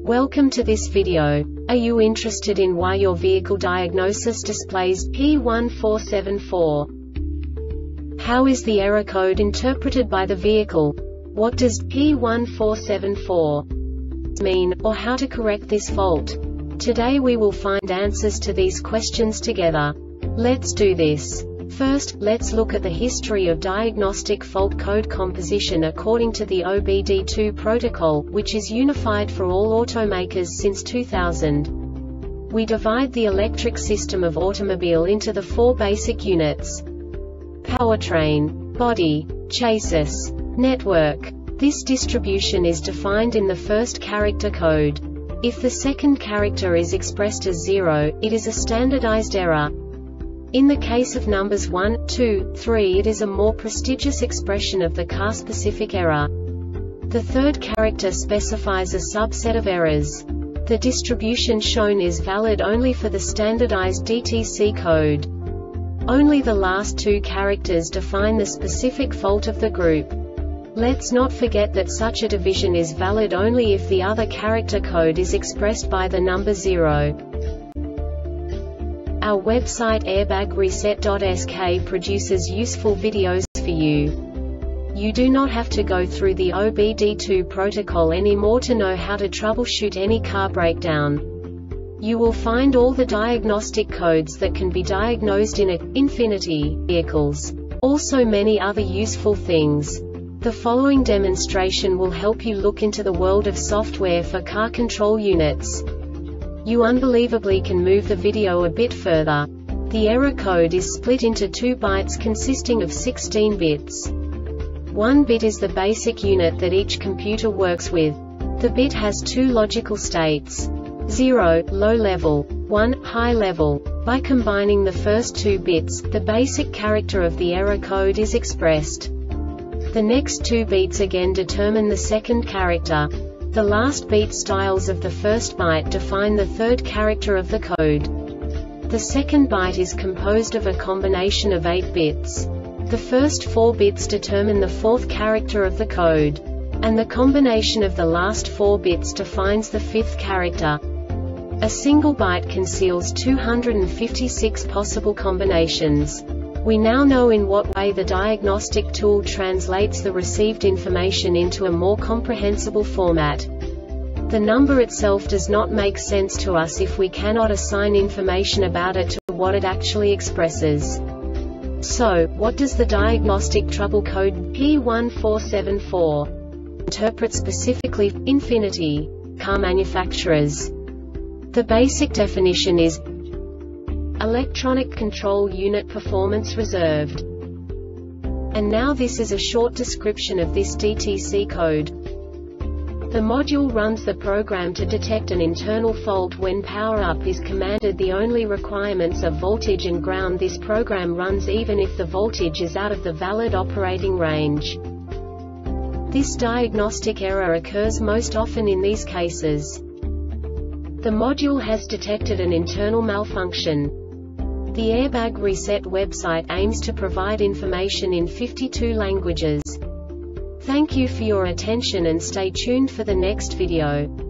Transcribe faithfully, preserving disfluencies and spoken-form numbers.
Welcome to this video. Are you interested in why your vehicle diagnosis displays P one four seven four? How is the error code interpreted by the vehicle? What does P one four seven four mean, or how to correct this fault? Today we will find answers to these questions together. Let's do this. First, let's look at the history of diagnostic fault code composition according to the O B D two protocol, which is unified for all automakers since two thousand. We divide the electric system of automobile into the four basic units: powertrain, body, chassis, network. This distribution is defined in the first character code. If the second character is expressed as zero, it is a standardized error. In the case of numbers one, two, three, it is a more prestigious expression of the car-specific error. The third character specifies a subset of errors. The distribution shown is valid only for the standardized D T C code. Only the last two characters define the specific fault of the group. Let's not forget that such a division is valid only if the other character code is expressed by the number zero. Our website airbag reset dot S K produces useful videos for you. You do not have to go through the O B D two protocol anymore to know how to troubleshoot any car breakdown. You will find all the diagnostic codes that can be diagnosed in a Infiniti vehicles. Also many other useful things. The following demonstration will help you look into the world of software for car control units. You unbelievably can move the video a bit further. The error code is split into two bytes consisting of sixteen bits. One bit is the basic unit that each computer works with. The bit has two logical states: zero, low level, one, high level. By combining the first two bits, the basic character of the error code is expressed. The next two bits again determine the second character. The last beat styles of the first byte define the third character of the code. The second byte is composed of a combination of eight bits. The first four bits determine the fourth character of the code. And the combination of the last four bits defines the fifth character. A single byte conceals two hundred fifty-six possible combinations. We now know in what way the diagnostic tool translates the received information into a more comprehensible format. The number itself does not make sense to us if we cannot assign information about it to what it actually expresses. So, what does the diagnostic trouble code P one four seven four interpret specifically for Infiniti car manufacturers? The basic definition is Electronic Control Unit Performance Reserved. And now this is a short description of this D T C code. The module runs the program to detect an internal fault when power-up is commanded. The only requirements are voltage and ground. This program runs even if the voltage is out of the valid operating range. This diagnostic error occurs most often in these cases. The module has detected an internal malfunction. The Airbag Reset website aims to provide information in fifty-two languages. Thank you for your attention and stay tuned for the next video.